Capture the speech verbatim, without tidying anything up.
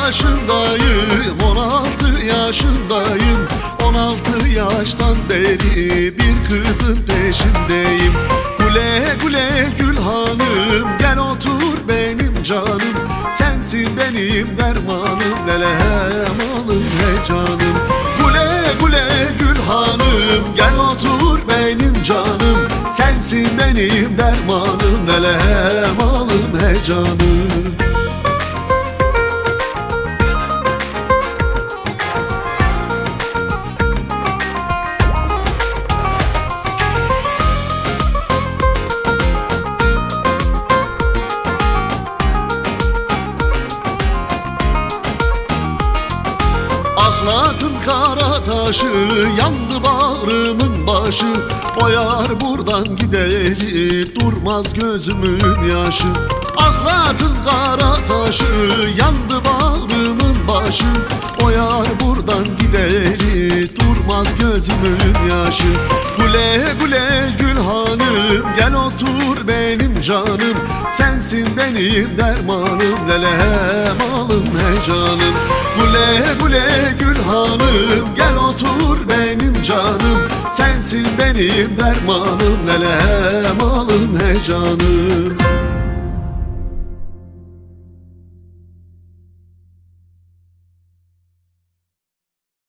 yaşındayım, on altı yaşındayım. On altı yaştan beri bir kızın peşindeyim. Güle güle Gül Hanım, gel otur benim canım. Sensin benim dermanım, lele malım he canım. Güle güle Gül Hanım, gel otur benim canım. Sensin benim dermanım, lele malım he canım. Ahlatın kara taşı yandı bağrımın başı. O yar buradan gideli durmaz gözümün yaşı. Ahlatın kara taşı yandı bağrımın başı. O yar buradan gideli durmaz gözümün yaşı. Güle güle Gül Hanım, gel otur benim canım. Sensin benim dermanım, lele malım he canım. Güle güle Gül Hanım, gel otur benim canım. Sensin benim dermanım, lele malım he canım.